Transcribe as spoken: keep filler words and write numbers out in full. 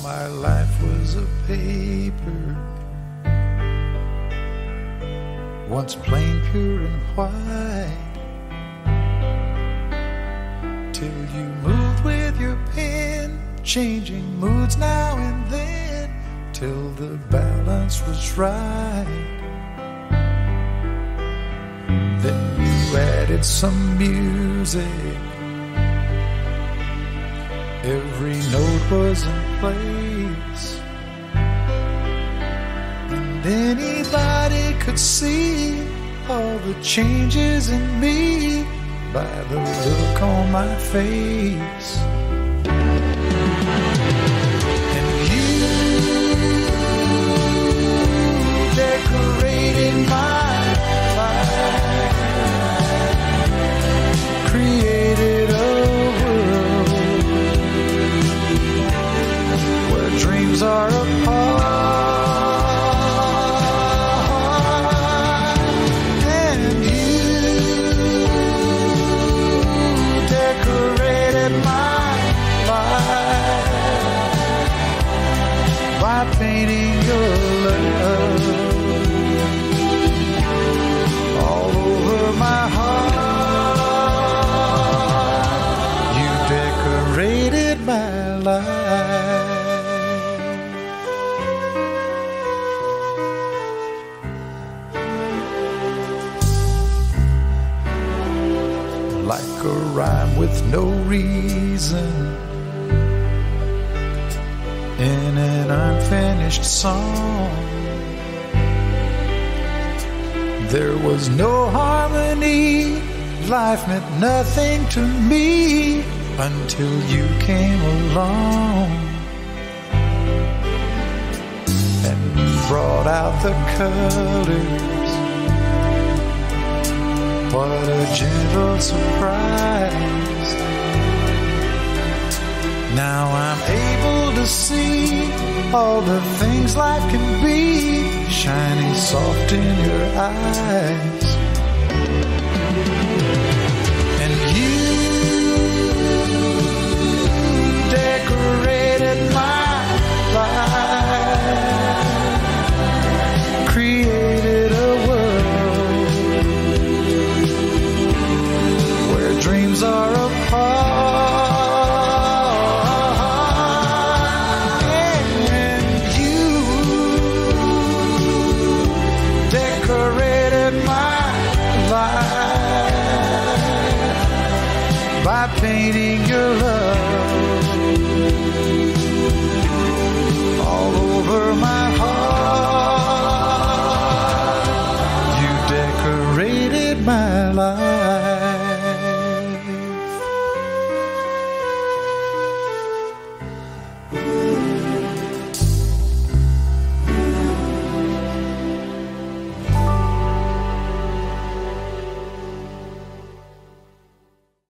my life was a paper, once plain, pure and white, till you moved with your pen, changing moods now and then, till the balance was right. Then you added some music, every note was in place, and anybody could see all the changes in me by the look on my face. And you decorated my life, created a world where dreams are apart. By painting your love all over my heart, you decorated my life. Like a rhyme with no reason in an unfinished song, there was no harmony, life meant nothing to me until you came along and brought out the colors. What a gentle surprise. Now I'm able to see all the things life can be, shining soft in your eyes. And you decorated my life, created a world where dreams are apart. By painting your love all over my heart, you decorated my life.